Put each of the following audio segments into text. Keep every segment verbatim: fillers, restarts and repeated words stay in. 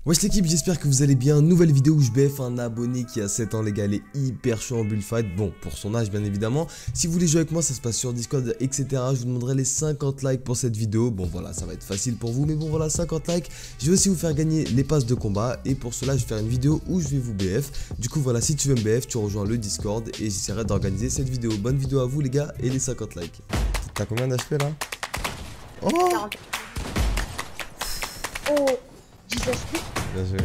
Wesh l'équipe, j'espère que vous allez bien. Nouvelle vidéo où je B F un abonné qui a sept ans les gars, il est hyper chaud en bullfight. Bon, pour son âge bien évidemment. Si vous voulez jouer avec moi, ça se passe sur Discord, et cetera. Je vous demanderai les cinquante likes pour cette vidéo. Bon voilà, ça va être facile pour vous, mais bon voilà, cinquante likes. Je vais aussi vous faire gagner les passes de combat. Et pour cela, je vais faire une vidéo où je vais vous B F. Du coup voilà, si tu veux me B F, tu rejoins le Discord et j'essaierai d'organiser cette vidéo. Bonne vidéo à vous les gars et les cinquante likes. T'as combien d'H P là? Oh, Oh, dix H P. bien joué.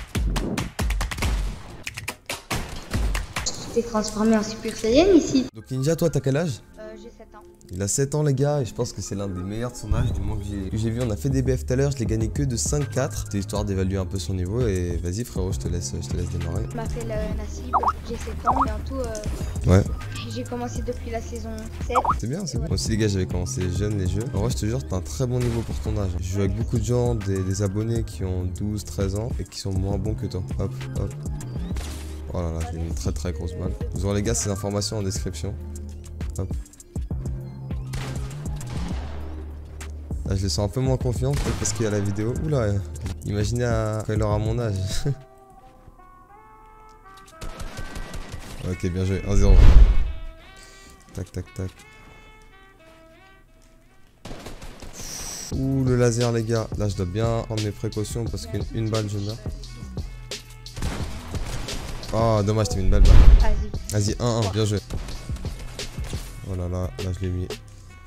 Tu t'es transformé en Super Saiyan ici. Donc Ninja, toi t'as quel âge? Euh, j'ai sept ans. Il a sept ans les gars et je pense que c'est l'un des meilleurs de son âge du moins que j'ai vu. On a fait des B F tout à l'heure, je l'ai gagné que de cinq quatre. C'était histoire d'évaluer un peu son niveau et vas-y frérot, je te laisse, je te laisse démarrer. Je m'appelle euh, Nassib, j'ai sept ans et en tout euh, Ouais. j'ai commencé depuis la saison sept. C'est bien, c'est bien. Moi aussi les gars, j'avais commencé jeune les jeux. En vrai je te jure, t'as un très bon niveau pour ton âge. Je joue avec beaucoup de gens, des, des abonnés qui ont douze treize ans et qui sont moins bons que toi. Hop, hop. Oh là là, j'ai une très très grosse balle. Vous aurez les gars ces informations en description. Hop. Là, je le sens un peu moins confiant, peut-être parce qu'il y a la vidéo. Oula, imaginez à... quand il aura mon âge. Ok, bien joué, un zéro. Tac, tac, tac. Ouh, le laser, les gars. Là, je dois bien prendre mes précautions parce qu'une une balle, je meurs. Oh, dommage, t'as mis une balle. Vas-y. Vas-y, un un, bien joué. Oh là là, là, je l'ai mis.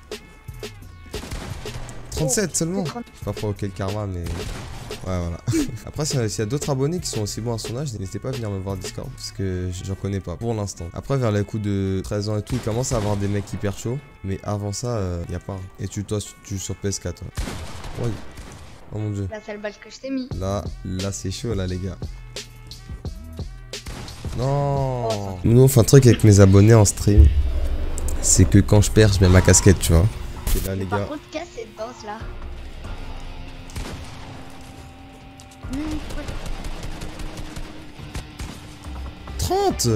trente-sept seulement. Je vais pas provoquer le karma, mais... Ouais, voilà. Après, s'il y a d'autres abonnés qui sont aussi bons à son âge, n'hésitez pas à venir me voir Discord, parce que j'en connais pas, pour l'instant. Après, vers les coups de treize ans et tout, il commence à avoir des mecs hyper chauds, mais avant ça, il euh, n'y a pas. Et tu, toi, tu joues sur P S quatre. Ouais. Ouais. Oh mon dieu. La seule balle que je t'ai mis. Là, là, c'est chaud, là, les gars. Non. Nous, on fait un truc avec mes abonnés en stream, c'est que quand je perds, je mets ma casquette, tu vois. Et là, les Par gars... contre, casse cette danse là. trente.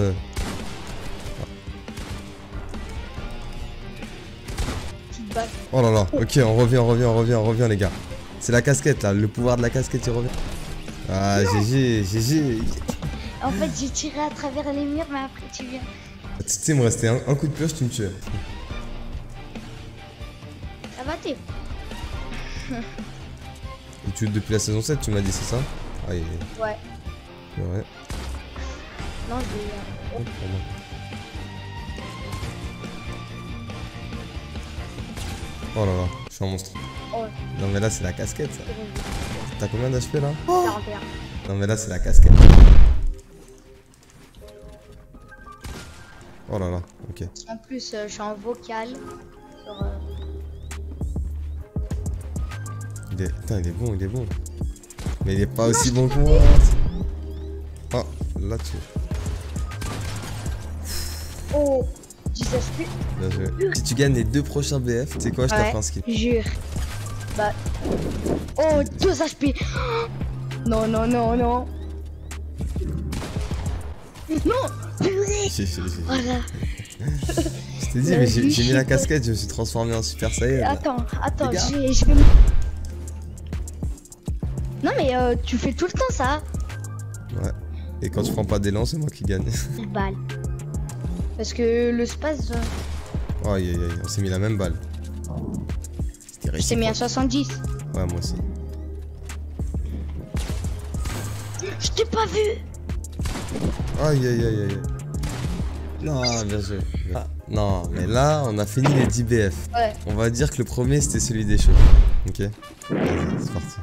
Petite balle. Oh là là, ok, on revient, on revient, on revient, on revient les gars. C'est la casquette là, le pouvoir de la casquette il revient. Ah, G G, G G. En fait, j'ai tiré à travers les murs, mais après tu viens. Tu sais, il me restait un, un coup de pioche, tu me tuais. Ça va, t'es. Et tu depuis la saison sept, tu m'as dit, c'est ça? Ah, il est... Ouais. Ouais. Non, je vais. Euh... Oh, pardon. Oh là là, je suis un monstre. Oh. Non mais là c'est la casquette ça. T'as combien d'H P là? quarante et un. Non mais là c'est la casquette. Oh là là, ok. En plus, euh, je suis en vocal. Sur, euh... Il est... Putain, il est bon, il est bon. Mais il est pas aussi bon que moi. Oh, là tu... Oh, dix H P. Bien joué. Si tu gagnes les deux prochains B F, tu sais quoi, je Ouais, t'offre un skin. Jure. Bah. Oh, deux H P. Non, non, non, non. Non, purée. J'ai- j'ai- j'ai- Voilà. Je t'ai dit, mais j'ai j'ai mis la casquette, je me suis transformé en Super Saiyan. là. Attends, attends, Les gars. je vais, je vais. Non, mais euh, tu fais tout le temps ça. Ouais. Et quand je prends pas d'élan, c'est moi qui gagne. Balle. Parce que le space. Euh... Oh, aïe aïe aïe, on s'est mis la même balle. C'était Je t'ai mis à soixante-dix. Ouais, moi aussi. Je t'ai pas vu. Aïe aïe aïe aïe. Non, bien joué. Ah, non, mais là, on a fini les dix B F. Ouais. On va dire que le premier, c'était celui des cheveux. Ok. Vas-y, c'est parti.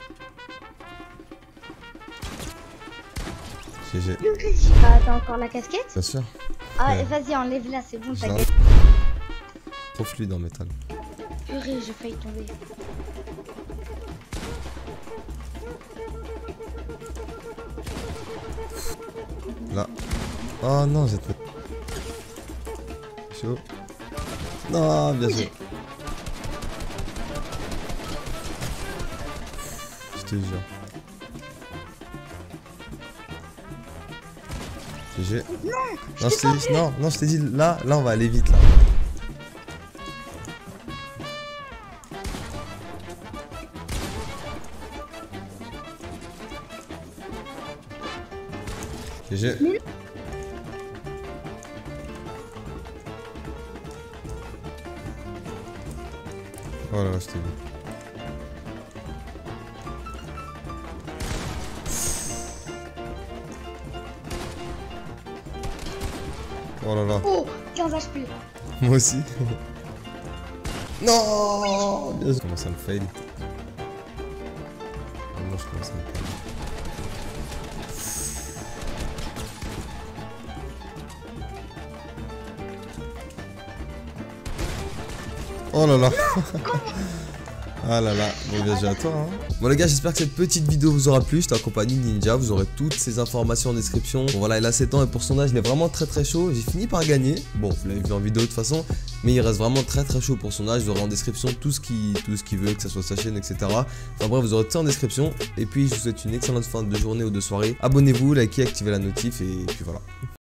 G G. Ah, t'as encore la casquette? Bien sûr. Ah, Ouais. vas-y, enlève-la, c'est bon, Je t'as l'en- gagné. Trop fluide en métal. Purée, j'ai failli tomber. Là. Oh non, j'ai trop. Chaud. Non, bien joué. Je te jure. G G. Non, Non, je t'ai dit, non, non, je t'ai dit, là, là, on va aller vite, là. G G. Mais... Oh là là, je t'ai vu. Oh là là. Oh, quinze H P. Moi aussi. Non, bien sûr. Je commence à me fail. Moi je commence à me fail. Oh là là. Ah là là, bon bien joué à toi hein. Bon les gars, j'espère que cette petite vidéo vous aura plu. Je t'accompagne Ninja, vous aurez toutes ces informations en description. Bon voilà, il a sept ans et pour son âge il est vraiment très très chaud. J'ai fini par gagner, bon vous l'avez vu en vidéo de toute façon, mais il reste vraiment très très chaud pour son âge. Vous aurez en description tout ce qu'il tout ce qu'il veut, que ce soit sa chaîne, etc. Enfin bref, vous aurez tout ça en description. Et puis je vous souhaite une excellente fin de journée ou de soirée. Abonnez-vous, likez, activez la notif et puis voilà.